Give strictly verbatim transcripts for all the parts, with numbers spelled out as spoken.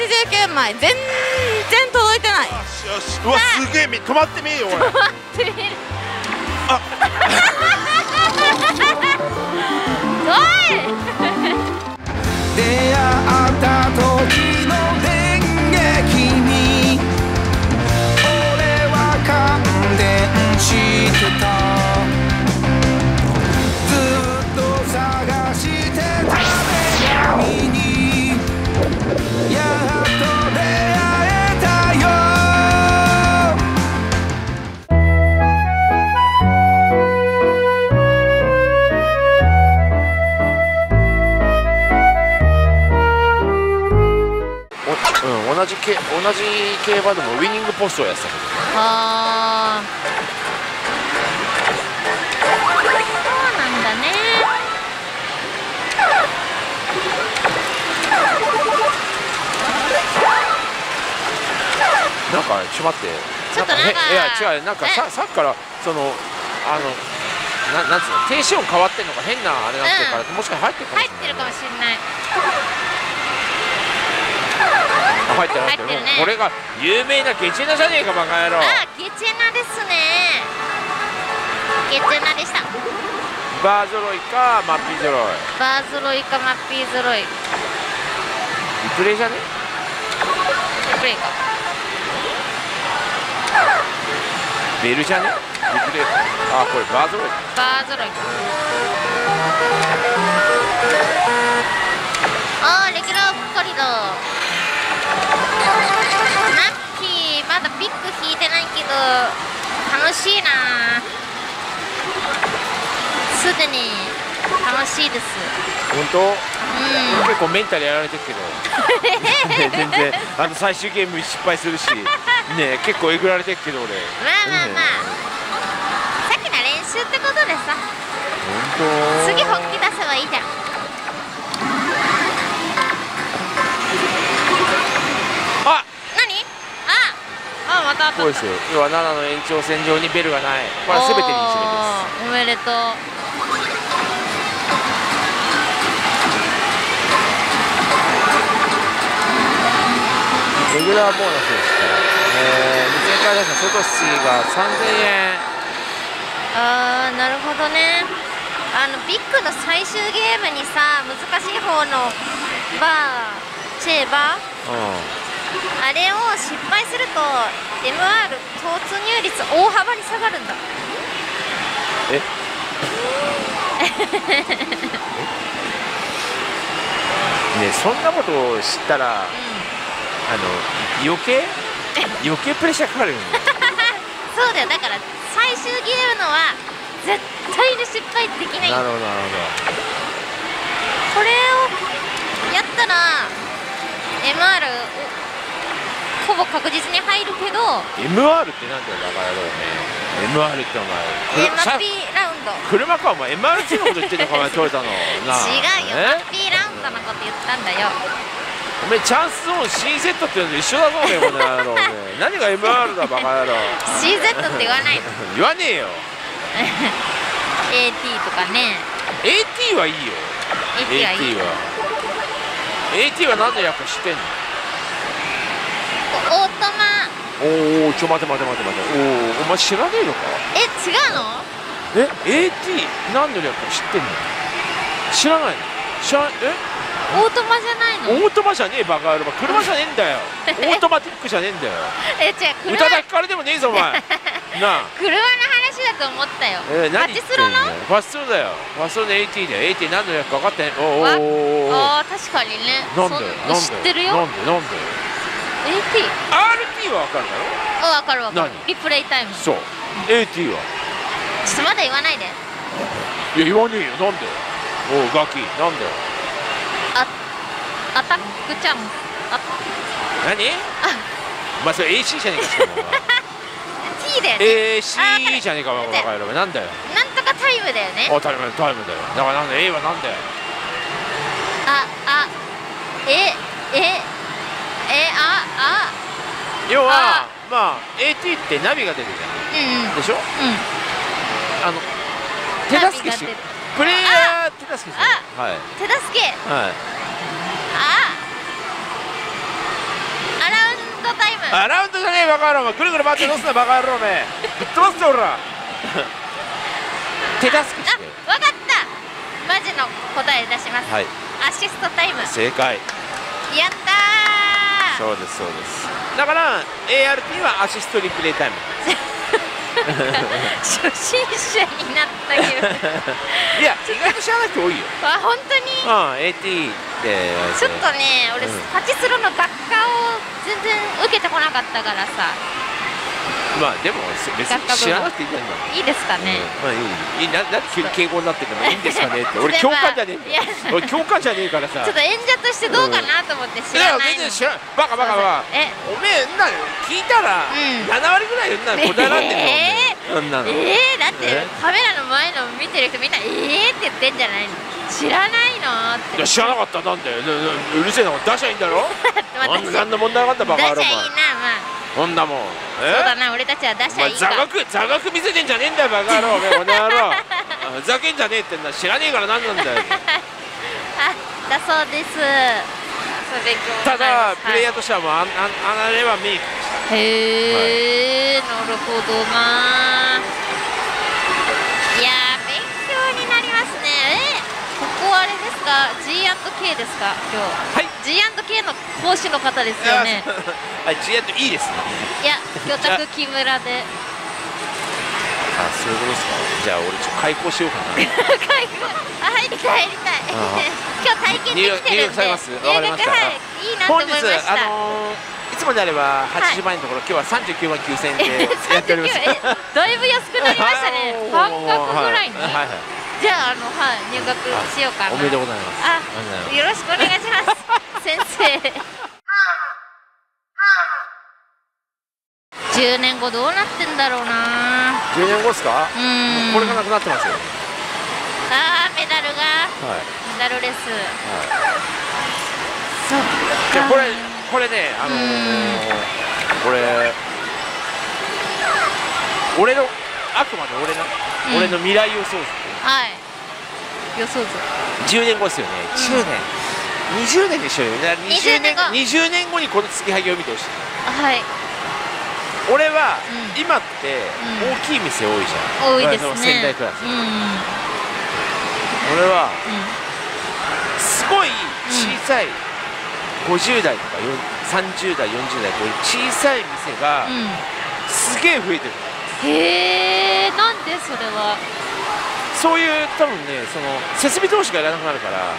じゅうきゅうまい全然届いてない。 よしよし、うわすげえ、止まってみよう。 止まってみる。 あおい出会った時の電撃に俺は感電してた。ずっと探してた女神にやっと出会えたよ。 うん、同じけ同じ競馬でもウィニングポストをやってたけど。 ああ、そうなんだね。 なんかちょっと待って、 ちょっとなんかへいや違う、なんかささっきからそのあのななんつうの、停止音変わってんのか変なあれなってるから、もしかして入ってるかもしれない。 入ってるかもしれない。 入ってる入ってる、 入ってるね。 これが有名なゲチェナじゃねえかバカ野郎。 あ、ゲチェナですね。ゲチェナでした。 バー揃いかマッピー揃い。 バー揃いかマッピー揃い。 リプレイじゃね。 リプレイか。 ベルじゃね。リプレイ。あ、これバー揃い。 バー揃いか。あー、レギュラーばっかりだ。マッキーまだビッグ引いてないけど楽しいな。すでに楽しいです。 本当？ うん、 結構メンタルやられてるけどね、全然あの最終ゲーム失敗するしね、結構えぐられてるけど俺。 まあまあまあ、さっきの練習ってことでさ、 本当次本気出せばいいじゃん。 あ、 何？ああ、またあった。 そうですよ。要はななの延長線上にベルがない。これは全てに一緒です。 おめでとう。 レギュラーボーナスですから、えー、にせんえんから出したソトシがさんぜんえん。 あー、なるほどね。あのビッグの最終ゲームにさ、難しい方のバーチェーバー、 うん、 あれを失敗すると エムアール 突入率大幅に下がるんだ。 えね、そんなことを知ったら、あの余計余計プレッシャーかかるよね。 そうだよ、だから最終ゲームのは絶対に失敗できない。 なるほどなるこれをやったら エムアール ほぼ確実に入るけど。 エムアール ってなんだよバカ野郎ね。 エムアール ってお前エムピー ラウンド。 車かお前 エムアールツー のこと言ってんのかお前トヨタのな。 違うよ、 エムピー ラウンドのこと言ったんだよ。 お前チャンスゾーン シーゼット っていうのと一緒だぞねこの野郎ね。何が エムアール だバカ野郎。 シーゼット って言わないの。 言わねえよ。 エーティー とかね。 エーティー はいいよ。 エーティー はいい。 は エーティー は何の役か知ってんの。 オートマ。 おお、ちょ待て待て待て待て。おお、お前知らねえのか。 え、違うの？ え、エーティー 何の略か知ってんの。知らないの。知らえオートマじゃないの？ オートマじゃねえバカ野郎。車じゃねえんだよ。オートマティックじゃねえんだよ。 え、違う、 宇多田ヒカルでもねえぞお前。なあ。 車の話だと思ったよ。 えー、何パチスロの？ パチスロだよ。パチスロの エーティー だよ。エーティー 何の略か分かってん。おおおお。 ああ、確かにね。 なんでなんで知ってるよ。 なんでなんでエーティー。 アールティー は分かるだろ。 あ、分かる分かる。 何？ リプレイタイム。 そう。エーティー はちょっとまだ言わないで。 いや言わねえよ。なんで。おおガキなんで。 あ、アタックチャンス。あ、 何？お前それ エーシー じゃねえかしかも。 T だよね。 エーシー じゃねえかバカ野郎。なんだよ。 なんとかタイムだよね。 あ、タイムタイムだよ。だからなんで A はなんだよ。 あ、あ、え、え、え、あ、あ。 要はまあ エーティー ってナビが出るじゃん。 うんうん。 でしょ。 うん。 あの手助けしプレイヤー手助けして。はい。 手助け。 はい。 あ。 トタイム。 あ、ラウンドじゃねえバカ野郎、ぐるぐる回ってどうすんだバカ野郎おめえ、ぶっ飛ばすぞおら手助けして。 あ、わかった。マジの答え出します。 はい、 アシストタイム。 正解。 やったー。 そうですそうです。だから エーアールティー はアシストリプレイタイム初心者になったけどいや意外と知らない人多いよ。 あ、本当に。 うん、エーティー ってちょっとね、俺、 うん、 パチスロの学科を全然受けてこなかったからさ。 まあでも別に知らなくていいんだよ。 いいですかね。 まあいいいい、ななんで急に敬語になってるのいいんですかねって俺教官じゃねえんだよ。俺教官じゃねえからさ。 ちょっと演者としてどうかなと思って知らないの。 いや全然知らない。バカバカバカ。 え、 おめえんな聞いたらななわりぐらいんな答えられてるの。そんなの。 ええ、だってカメラの前の見てる人みんなええって言ってんじゃないの。知らないのって。 いや知らなかった。なんでうるせえな、出しゃいいんだろ。なんの問題なかったバカ野郎。 出しゃいいな。まあこんなもん。 そうだな、俺たちは出しゃいいか。 座学座学見せてんじゃねえんだよバカ野郎おめえ、この野郎ふざけんじゃねえってんだ。知らねえからなんなんだよあ、だそうです。 ただプレイヤーとしてはもうああれはメイクでした。 へえ、なるほどな。いやー、勉強になりますね。え、ここあれですか、 ジーアンドケー ですか今日。はい、 ジーアンドケー の講師の方ですよね。 はい、ジーアンドイー ですね。 いや、魚拓木村で。 あ、そういうことですか。じゃあ俺ちょっと開講しようかな開講、あ、入りたい入りたい今日体験できてるんで。入学されます。わかりました。はい、いいなと思いました。 本日あのー、いつもであればはちじゅうまん円のところ、今日はさんじゅうきゅうまんきゅうせんえんでやっております。 だいぶ安くなりましたね。半額ぐらいに。 はいはい。 じゃあ、あの、はい、入学しようかな。 おめでとうございます。 あ、よろしくお願いします先生。じゅうねんごどうなってんだろうな。 じゅうねんごですか。 うん、 これがなくなってますよ。 ああ、メダルが、はい、メダルレス、はい、そっか。 これこれね、あのー、これ俺のあくまで俺の、うん、俺の未来予想図。 はい、予想図じゅうねんごですよね。じゅうねん、にじゅうねんでしょうよね。にじゅうねんご、にじゅうねんごにこの継ぎはぎを見てほしい。はい。俺は、うん、今って大きい店多いじゃん。 多いですね。 仙台クラス。うん、俺は、うん、すごい小さいごじゅうだいとかさんじゅうだいよんじゅうだいこういう小さい店が、うん、すげえ増えてる。へえ、なんでそれは。 そういう多分ね、その設備投資がいらなくなるから、うん、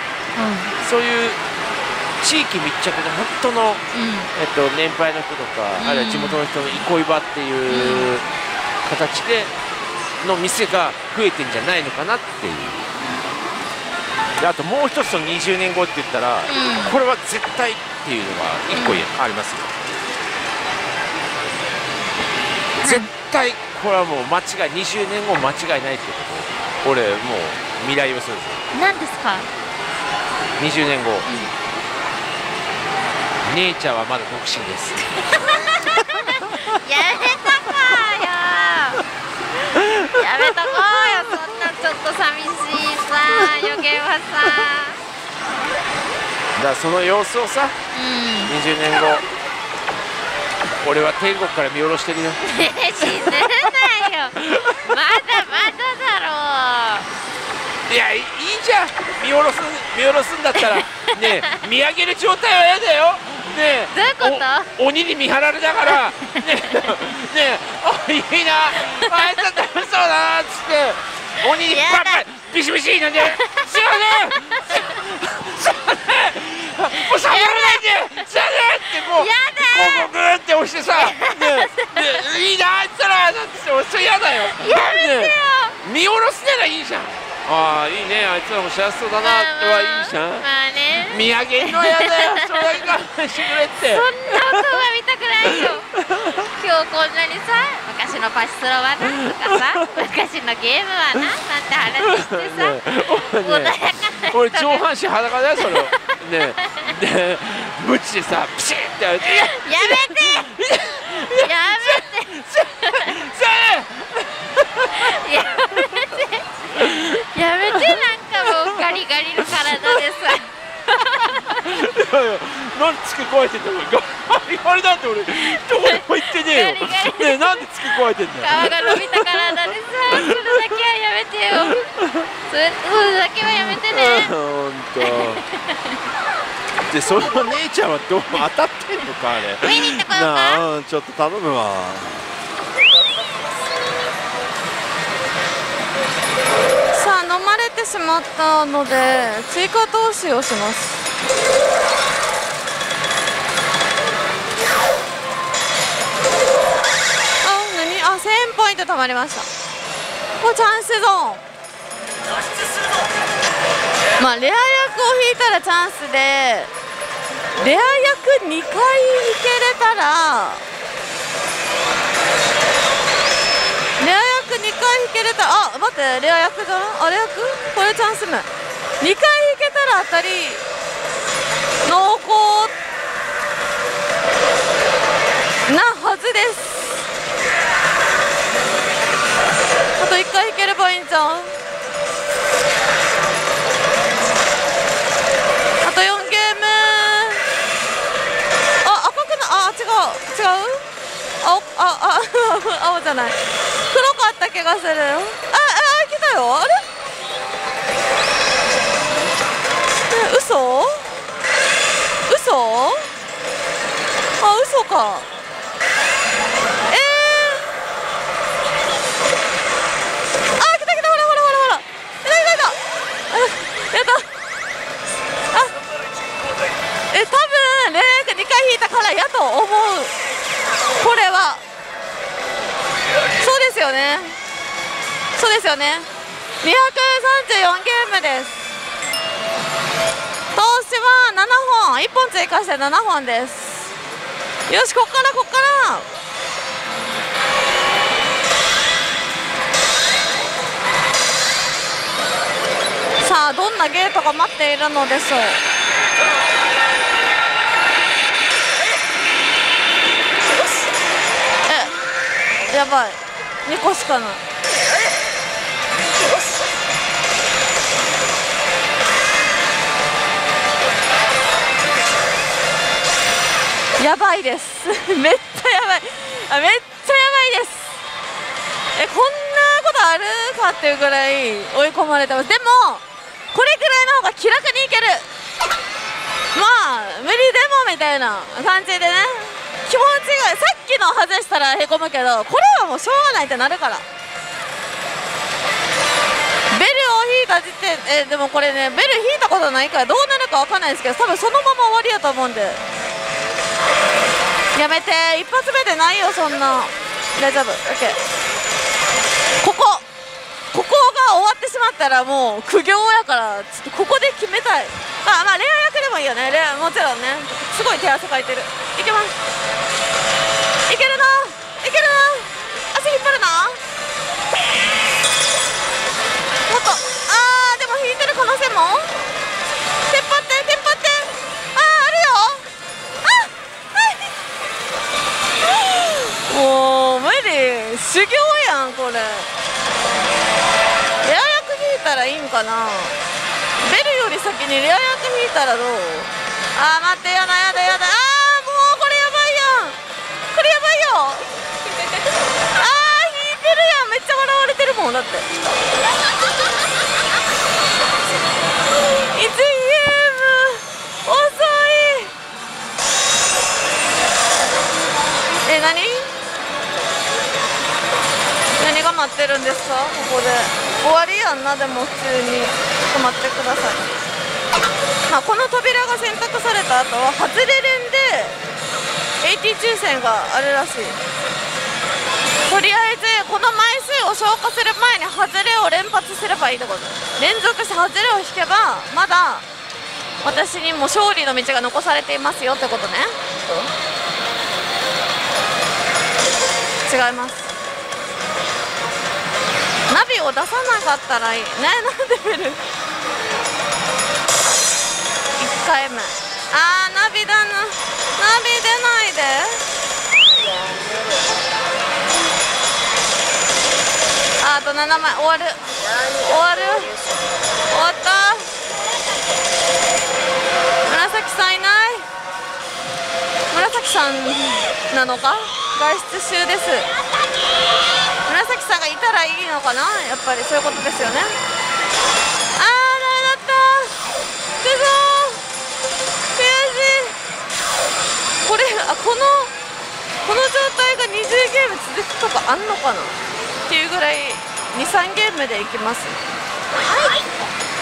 そういう地域密着の本当の、うん、えっと、年配の人とか、うん、あるいは地元の人の憩い場っていう形での店が増えてんじゃないのかなっていう。であともう一つのにじゅうねんごって言ったら、うん、これは絶対っていうのがいっこありますよ。うん、絶対これはもう間違い、にじゅうねんご間違いないってことを俺もう未来予想ですよ。 何ですか。 にじゅうねんご、うん、姉ちゃんはまだ独身ですやめとこうよやめとこうよ、そんなちょっと寂しいさ予言はさ。 だからその様子をさ、うん、にじゅうねんご俺は天国から見下ろしてるよ。 死ぬなよ、まだまだだろう。いや、いいじゃん、見下ろす見下ろすんだったらねえ、見上げる状態は嫌だよ。ねえ、どういうこと。 鬼に見張られながらねえねえ、おいいなあいつ楽しそうだなっつって鬼にバカビシビシなんで、すいませんすいませんもう触らないで、すいませんってもうこうグーって押してさ、ねえいいなあいつらなんて俺それ嫌だよ。 やめてよ。 見下ろすならいいじゃん。ああいいね、あいつらも幸せそうだなってはいいじゃん。まあね、見上げるの嫌だよ。それだけ勘弁してくれって。 そんな音が見たくないよ今日こんなにさ、昔のパチスロはなとかさ、昔のゲームはななんて話してさ、穏やかな俺上半身裸だよそれねえでムチでさピシッてやる。やめてやめてやめてやめて、なんかもうガリガリの体でさなんで付け加えてんだろう。ガリガリだって俺どこでも言ってねえよ。ねえなんで付け加えてんだよ。 皮が伸びたからだでさ、それだけはやめてよ。それそれだけはやめてね。 本当。でその姉ちゃんはどう当たってんのかあれ。 見に行ってこようか。 なあ、うん、ちょっと頼むわ。 さあ飲まれてしまったので追加投資をします。あ、何？あ、せんポイント貯まりました。お、チャンスゾーン。まあレア役を引いたらチャンスで、レア役にかい引けれたら、レア役にかい引けれたら、あ、待って、レア役だな、あれ役これチャンス目にかい引けたら当たり濃厚なはずです。あといっかい引ければいいんじゃん。あとよんゲーム。あ、赤くな、あ、違う違う、青、あ、あ、青じゃない、黒かった気がする。あ、あ、来たよ。あれ、え、嘘嘘、あ、嘘か。えー、あ、来た来た、ほらほらほらほら、いたいたいた、あ、やった。あ、え、多分レア役にかい引いたからやと思う。これはそうですよね、そうですよね。にひゃくさんじゅうよんゲームです。投資はななほん、いっぽん追加してななほんです。よし、こっからこっからさあ、どんなゲートが待っているのでしょう。え、やばい、にこしかない。やばいですめっちゃやばい、あ、めっちゃやばいです。え、こんなことあるかっていうぐらい追い込まれてます。でもこれぐらいの方が気楽にいける。まあ無理でもみたいな感じでね、気持ちが、さっきの外したらへこむけど、これはもうしょうがないってなるから。ベルを引いた時点、え、でもこれね、ベル引いたことないからどうなるかわかんないですけど、多分そのまま終わりやと思うんで、やめて、一発目でないよそんな。大丈夫、オッケー。ここここが終わってしまったらもう苦行やから、ちょっとここで決めたい。あ、まあレア役でもいいよね、レア、もちろんね。すごい手汗かいてる。いけます、いけるな、いけるな、足引っ張るな、もっと、あー、でも引いてる可能性も、テンパってテンパって、あー、あるよ、あ、はいもう無理、修行やんこれ。レア役引いたらいいんかな。ベルより先にレア役引いたらどう。あー、待って、やだやだやだ、あー、もうこれやばいやん、これやばいよ、あー、引いてるやん、めっちゃ笑われてるもんだって。いちゲーム遅い。え、何何が待ってるんですか、ここで。終わりやんな。でも普通に止まってください。まあこの扉が選択された後は外れ連で エーティー 抽選があるらしい。とりあえずこの枚数を消化する前に外れを連発すればいいってこと。連続して外れを引けばまだ私にも勝利の道が残されていますよってことね。違います。ナビを出さなかったらいいね。なんでベルいっかいめ、あー、ナビだな、ナビ出ないで。あ、あとななまい、終わる終わる終わった。紫さんいない。 さんなのか、外出中です。紫さんがいたらいいのかな、やっぱりそういうことですよね。あー、ダメだった、くそー、悔しい。これ、あ、このこの状態がにじゅうゲーム続くとかあんのかなっていうぐらいに、さんゲームでいきます。はい、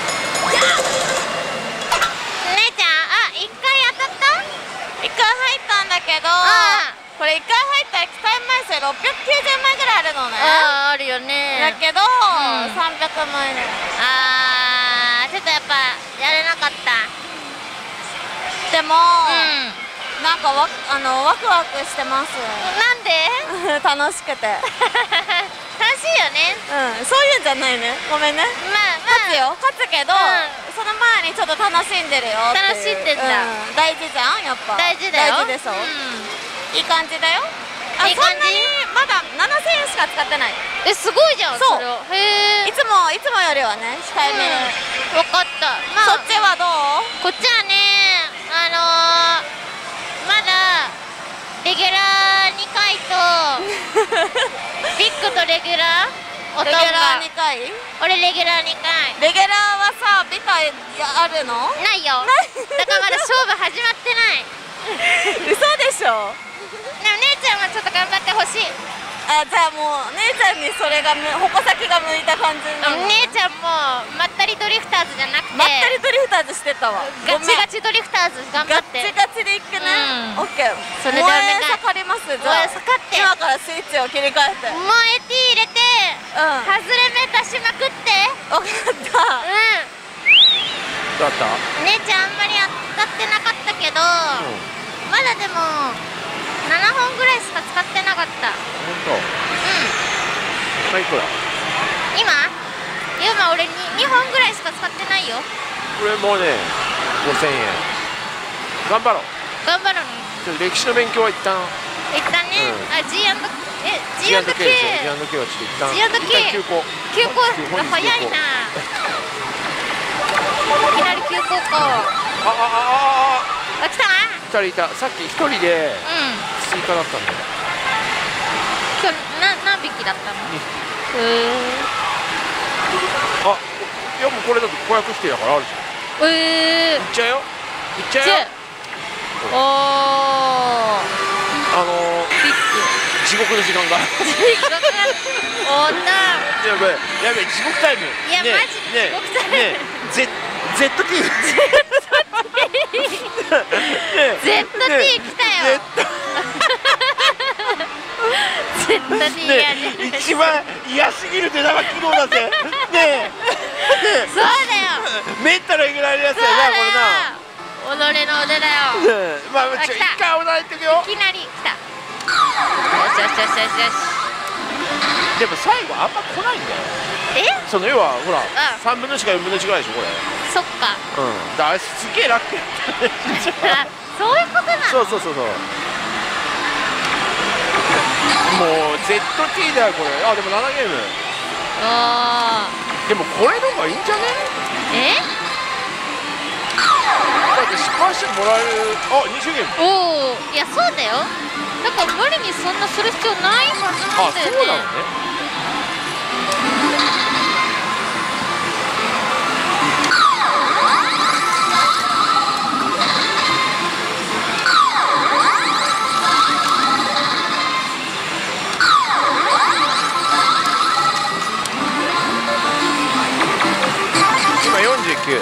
姉ちゃん、あ、一回当たった？ いっかい入ったんだけど、これいっかい入ったら期待枚数ろっぴゃくきゅうじゅうまいぐらいあるのね。 あー、あるよね。 だけど、 んさんびゃくまいね。 あー、ちょっとやっぱやれなかった。 でも、 うん。 なんかわあのワクワクしてます。 なんで？ 楽しくて。 楽しいよね。 うん、そういうんじゃないね。ごめんね。 まあ勝つまあ。 よ、勝つけど、 うんその前にちょっと楽しんでるよっていう。 楽しんでんだうん大事じゃん、やっぱ。 大事だよ。 大事でしょ。 ういい感じだよ。あ、 いい感じそんなにまだななせんえんしか使ってない。 ん。え、すごいじゃん。 そうそれはへえ。 いつもいつもよりはね、控えめに。 わかった。まあそっちはどう？ こっちはね、あのー、まだレギュラーにかいとビッグとレギュラーおとんレギュラーがにかい？ 俺レギュラーにかいレギュラーはさ、ビタやあるの？ ないよ。だからまだ勝負始まってない。 嘘でしょ。 でも姉ちゃんはちょっと頑張ってほしい。 あ、じゃあもう姉ちゃんにそれがむ矛先が向いた感じなの。 姉ちゃんもまったりドリフターズじゃなくてまったりドリフターズしてたわ。 ガチガチドリフターズ頑張ガッって。 チガチでいくね。 うんオッケー。 それでお願い燃え盛ります。じゃあ燃え盛って今からスイッチを切り替えて。うん。 もうエティ入れてわか外れ目出しまくってった。 うん。 どうだった？ 姉ちゃんあんまり当たってなかったけど、まだでもななほんぐらいしか使ってなかった。 本当。 うん。 まあいくら？ 今今俺ににほんぐらいしか使ってないよ。 これもうねごせんえん。頑張ろう。 頑張るの。 ちょっと歴史の勉強は一旦。 一旦ね、 うんあ G& え G&K でしょ。 G&K G&K はちょっと一旦。 G&K 一旦休校。 休校本日早いな。いきなり休校か。 あああああ、来たな。 あ。二人いた。さっき一人でうん。 追加だったんだよ。 今日な何匹だったの？ にひき。 へえ。 あ、いやもうこれだとごひゃくひきだからあるじゃん。 ええ。 いっちゃうよ。いっちゃうよ。 おお。 あのー、 ビッグ。 地獄の時間が。 おんな。 やべえ、やべえ、地獄タイム。 いやねえマジで地獄タイムねえ、ねえ、ゼ、ゼットティー。 ゼットティー来たよ。ゼットティーやね。 ねえ、一番嫌すぎる出玉機能だぜ。ねえ、ねえ、 そうだよ。 メンタルえぐられるやつそうだよな、 だよ。己の腕だよ。 これな。ねえ、まあ、ちょ、一あ来た回お題言っとくよ。 いきなり来た。よしよしよしよしよし。 でも最後あんま来ないんだよ。 え？ その要はほら、 ん三分のいちか四分のいちぐらいでしょこれ。 そっか。 うん。だあれすげえラッキーだったね。 あ、そういうことなの？ そうそうそうそう。もう ゼットティー だよこれ。あ、でもななゲーム。 あでもこれの方がいいんじゃね？ ー。え？ だって失敗してもらえる。あ、にじゅうゲーム。 おお。いやそうだよ。だから無理にそんなする必要ないはずあ、 なんだよね。 そうなのね。今よんじゅうきゅう。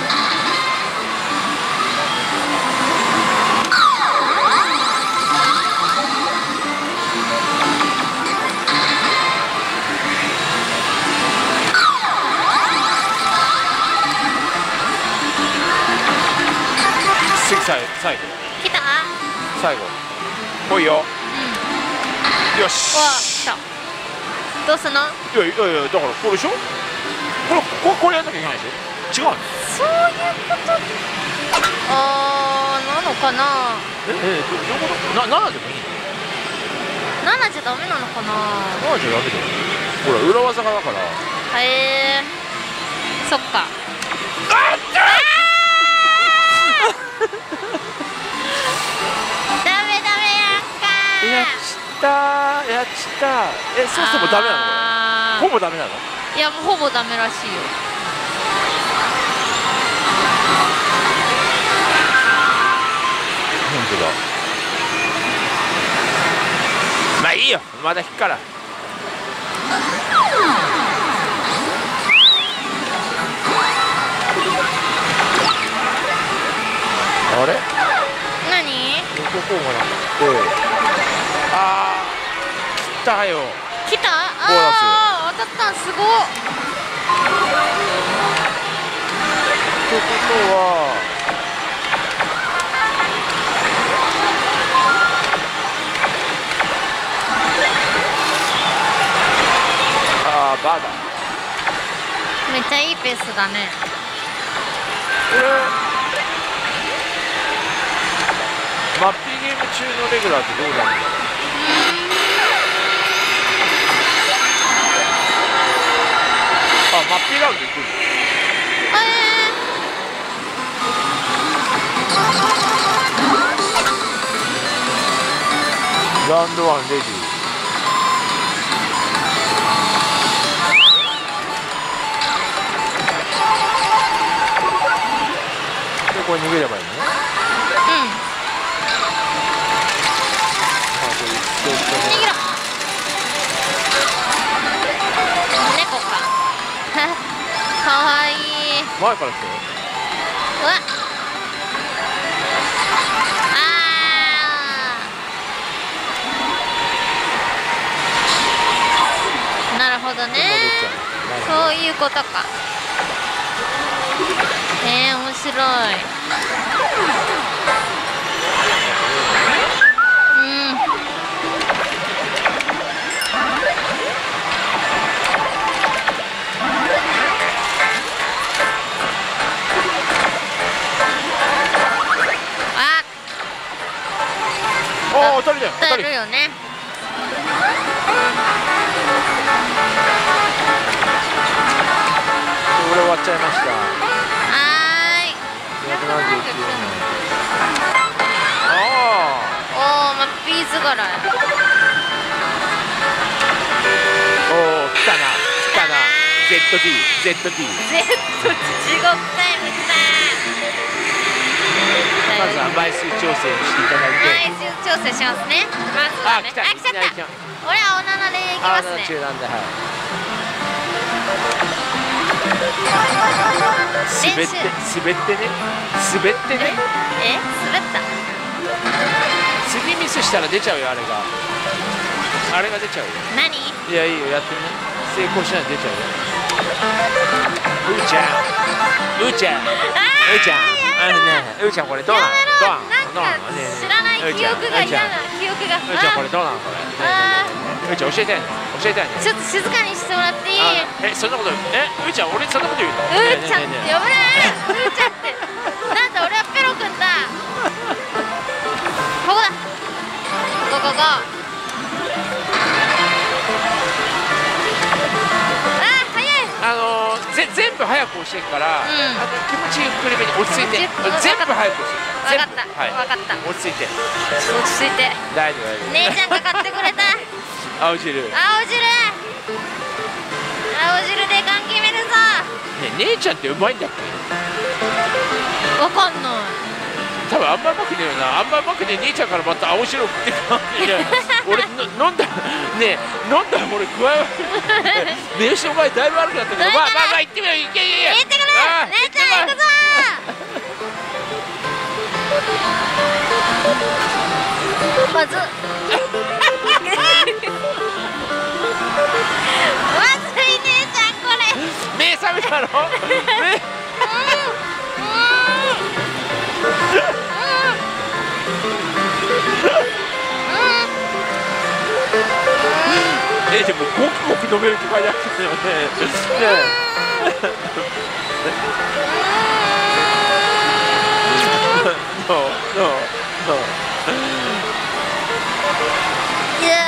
次最後最後来た？ 最後来いよ。 うん。 よし。 うわ、来た。どうすんの？ いやいやいや、だからこれでしょ。これここれやんなきゃいけないでしょ。違うの？ そういうこと。あー、なのかな。 ええ、どどういうこと？なななでもいいの？ ななじゃダメなのかな。 ななじゃダメだよ。ほら裏技がだから。 へえ。そっか。 あっちゃダメダメがちた。え、そうしてもダメなの？ほぼダメなの？ いや、もうほぼダメらしいよ。 本当だ。まあいいよ、まだ引くから。あれ？ 何？ どここうかなって。ああ、来たよ。 来た？ ボーナス。 ああ、当たった、すごっ。 ってことは。ああ、バーだ。 めっちゃいいペースだね。 これ。マッピーゲーム中のレギュラーってどうなるんだろう。あ、マッピーラウンド行くの。ラウンドワンレディー。で、これ逃げればいいのね。 逃げろ。猫か。かわいい。 前から来てよ。 うわ。ああ。なるほどね。そういうことか。えー、面白い。うん。 ああ、当たりだよ。 当たるよね。 これ終わっちゃいました。 はーい。 にひゃくななじゅうきゅうえん。あおお、マッピーズ柄。 おお、来たな。来たな。ゼットディー、ゼットディー。 ゼット地獄タイム来た。 まずは枚数調整をしていただいて。 枚数調整しますね。まずはね。 あ、来た。 あ、来ちゃった。俺はおななでいきますね。 中なんだ。はい。滑って、滑ってね。滑ってね。 え、滑った。 次ミスしたら出ちゃうよ、あれが。あれが出ちゃうよ。 何？ いや、いいよ、やってね。成功しないと出ちゃうよ。うーちゃん。うーちゃん。うーちゃん。あのね、うーちゃん、これどうなの？どうなの？ なんか知らない記憶が嫌な記憶が。 うーちゃん、これどうなの？これ。うーちゃん、教えて。教えて。 ちょっと静かにしてもらっていい？ え、そんなこと、え、うーちゃん、俺そんなこと言うの？ うーちゃんって呼ぶね。うーちゃんって。なんだ、俺はペロくんだ。ここだ。ここここ。 あのー、ぜ全部早く押してるから、うん、あの気持ちゆっくりめに落ち着いて全部早く押してる。分かった、はい、分かった。 落ち着いて落ち着いて大丈夫大丈夫。 姉ちゃんが買ってくれた青汁青汁青汁でガン決めるぞ。 ね、姉ちゃんってうまいんだっけ？ 分かんない。 多分あんまうまくねえよな。あんまうまくねえ兄ちゃんからまた青汁送ってくる。俺の飲んだねえ飲んだら俺具合悪く名刺お前だいぶ悪くなったけど、まあまあまあ行ってみよう。行けいけいけ。 行ってくれ。姉ちゃん行くぞ。まずまずい姉ちゃんこれ。 目覚めたの？目え、でもごくごく飲めるって書いてあったよね。ノーノーノー。 いや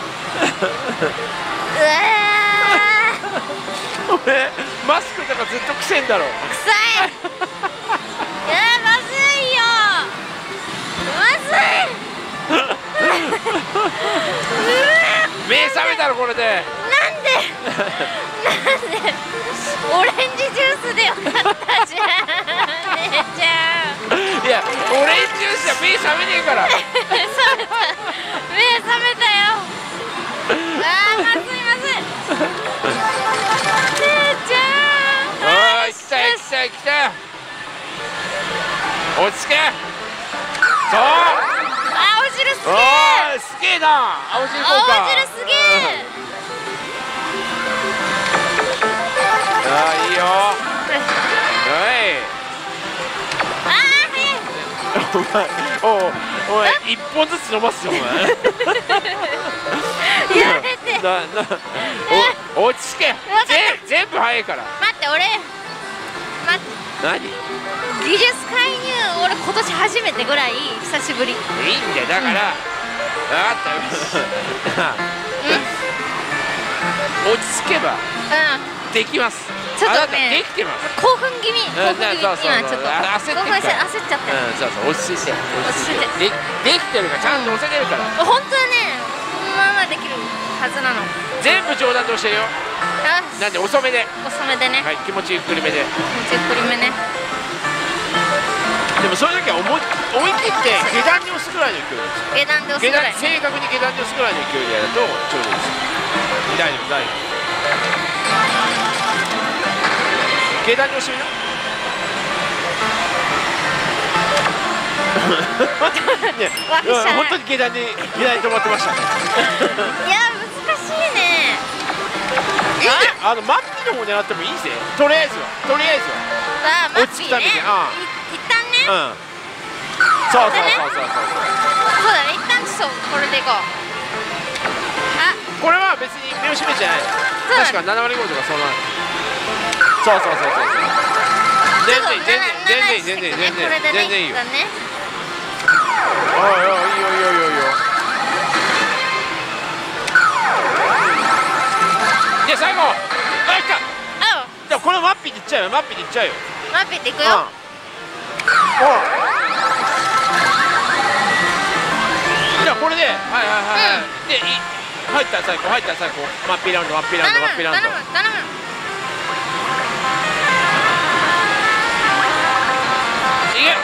お前マスクとかずっとくせんだろ。 臭い。いやまずいよ。まずい。 目冷めたのこれで。 なんでなんでオレンジジュースでよかったじゃん姉ちゃん。 いやオレンジジュースじゃ目覚めねえから冷めた目覚めたよ。あーまずいまずい姉ちゃん。 あー来た来た来た。落ち着け。そう青汁すげえ。 おーすげえな。青汁効果。 青汁すげえ。 ああいいよ。はいあー早い。 お前お前一本ずつ飲ますよお前やめて。 ななお落ち着け。ぜ全部早いから。 待って俺待って何技術介入俺今年初めてぐらい久しぶり。 いいんだよだから、うん、分かった落ち着けばうんできます。 ちょっとねあなたできてます。 興奮気味興奮気味そうそうそう今ちょっとあ焦ってるから興奮して焦っちゃってうんそうそう落ち着いて落ち着いてでできてるからちゃんと押せてるから本当はねまあまあできるはずなの。 全部冗談としてるよ。 あなんで遅めで遅めでねはい気持ちゆっくりめで。 ゆっくりめね。 でもそういう時は思い思い切って下段に押すぐらいの勢いです。 下段で押す下ぐらい段正確に下段に押すぐらいの勢いでやるとちょうどいいです。大丈夫大丈夫。下段に押してみなね、 わくしゃい本当に下段に下段に止まってましたねいや難しいね。 いいね。あのマッピーの方狙ってもいいぜ。とりあえずはとりあえずさあマッピーね落ち着くためにああい一旦ねはうんそうそうそうそうそうそうだね一旦ちょっとこれでいこう。あこれは別に目を閉めちゃない。 そうだね確かなな割ごとかそんなそうそうそうそうそう全然全然全然全然全然全然いいよ。 ね。 おいおいいいよいいよいいよいいよ。で最後あいった。 あでもこれマッピーでいっちゃうよマッピーでいっちゃうよ。 マッピーっていくうんよ。 おじゃあこれではいはいはいはい、でい入ったら最高入ったら最高マッピーラウンドマッピーラウンドマッピーラウンド。 頼む頼む。 いけ。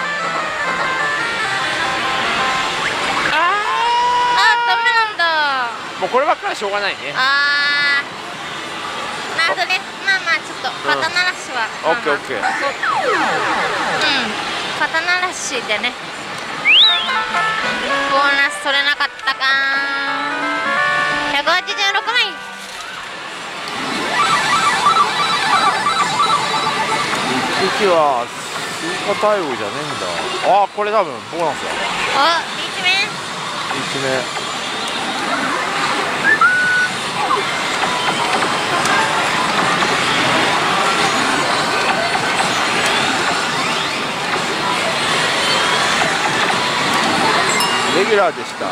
ああダメなんだ。 ーもうこればっかりはしょうがないね。 あーなるほどね。まあまあちょっと肩慣らしは、 オッケーオッケー。 うん肩慣らしでね。ボーナス取れなかったかー。ひゃくはちじゅうろくまい。 一匹は追加対応じゃねえんだ。ああこれ多分ボーナスだ。 おリーチ目。 いちめレギュラーでした。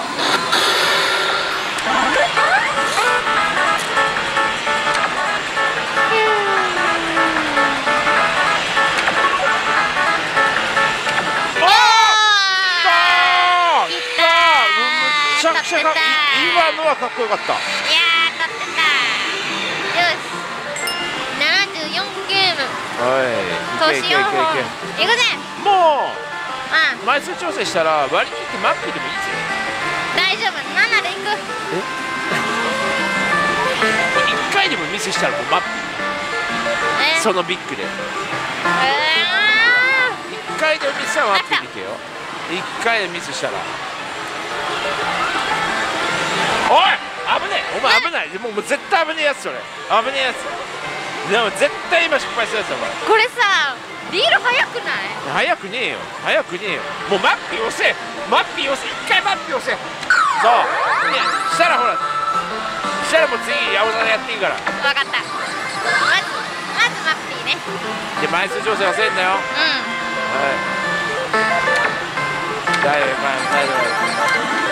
めちゃくちゃか今のはかっこよかった。 いやー取ってた。よしななじゅうよんゲームはい投資よんほんいくぜ。 もうんう枚数調整したら割り切ってマッピーでもいいぜ。 大丈夫ななでいく。 いっかいでもミスしたらもうマッピえーそのビッグでいっえかいでもミスしたらマッピー見てよ。いっかいでミスしたらおい危ねえお前危ないもうもう絶対危ねえやつそれ危ねえやつでも絶対今失敗するやつだお前。 これさリール速くない？ 早くねえよ早くねえよもうマッピー押せマッピー押せ一回マッピー押せそうねしたらほらしたらもう次青空やっていいから。 分かった。まずまずマッピーね。 で枚数調整忘れんなよ。はい大丈夫大丈夫。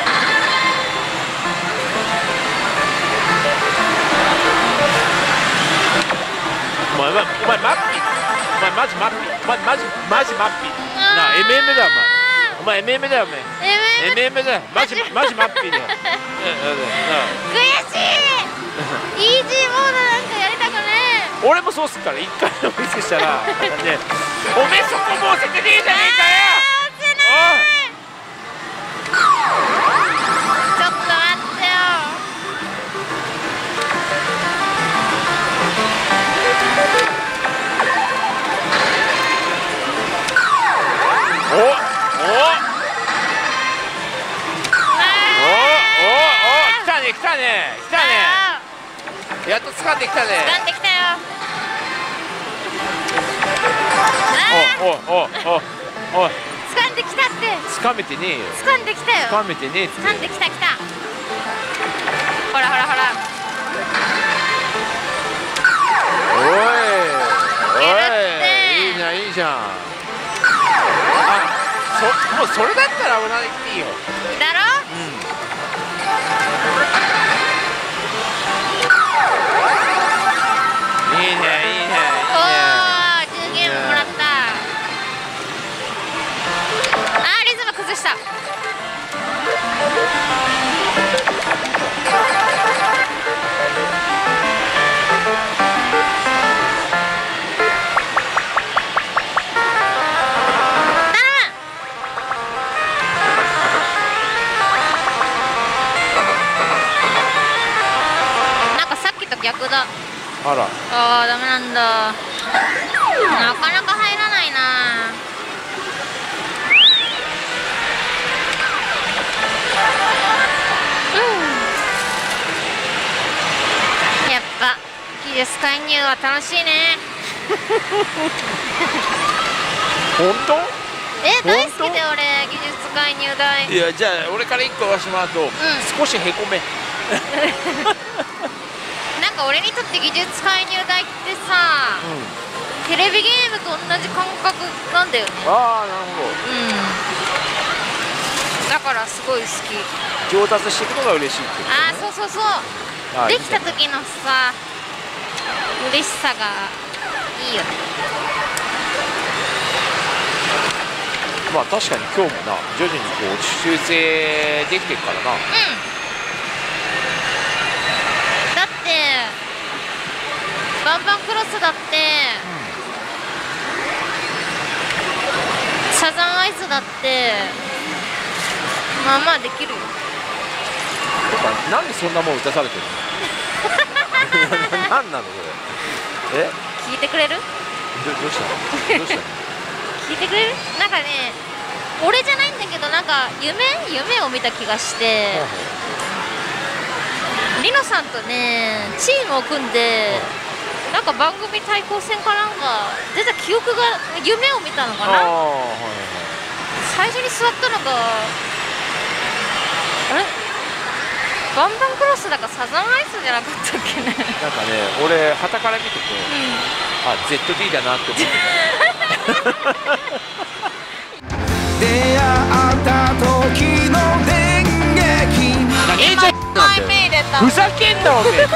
お前お前マッピーお前マジマッピーお前マジマジマッピーなあ エムエム だお前お前 エムエム だよお前エムエムエムエム だよマジマジマッピーだよ悔しい。 イージーモードなんかやりたくねえ。 俺もそうすっから一回のミスしたらね、おめえそこもうせてねえじゃねえかよ。 ちょっと待ってよ。 おおお来たね来たね来たね。やっと掴んできたね。 掴んできたよ。 おおおおお掴んできたって。 掴めてねえよ。 掴んできたよ。 掴めてねえって。 掴んできたきた。ほらほらほら。 おいおい、いいじゃんいいじゃん。あ、そもうそれだったら危ないっていいよ。 だろ？うん。 いいねいいねいいね。 おお、じゅうゲームもらった。あー、リズム崩した。なんかさっきと逆だ。 あら。 あー、ダメなんだ。なかなか入らないな。うん、やっぱ技術介入は楽しいね。 本当？ え、大好きで俺技術介入大。 いや、じゃあ俺から一個言わしてもらうと、うん、少しへこめ。 なんか俺にとって技術介入大ってさ、うん、テレビゲームと同じ感覚なんだよね。 ああ、なるほど。 うん。だからすごい好き。 上達していくのが嬉しいってことね。 ああ、そうそうそう。できた時のさ、嬉しさがいいよね。 まあ確かに今日もな、徐々にこう修正できてるからな。うん。 だってバンバンクロスだって、うん、サザンアイスだってまあまあできるよ。 とか、なんでそんなもん打たされてるの？なんなのこれ。え？ 聞いてくれる？ ど, どうしたの？どうしたの？ 聞いてくれる？なんかね、俺じゃないんだけど、なんか夢夢を見た気がして、リノさんとねチームを組んで、なんか番組対抗戦かなんか出た記憶が、夢を見たのかな。最初に座ったのがあれ、バンバンクロスだかサザンアイスじゃなかったっけね。 なんかね、俺旗から見てて、うん、あ、ゼットディー だなって思ってた。 出会った時の電撃。 何じゃなんだよ。ふざけんなおめえ。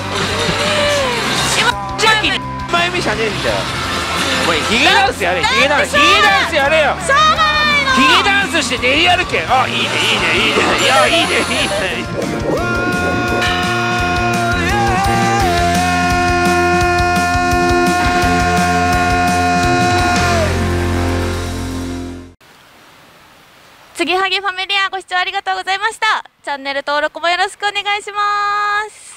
ジャッキーにまいめじゃねえんだよ。お前ヒゲダンスやれ、ヒゲダンス、ヒゲダンスやれよ。ヒゲダンスして練り歩け。あ、いいねいいねいいね。いや、いいねいいね。 つぎはぎファミリアご視聴ありがとうございました。チャンネル登録もよろしくお願いします。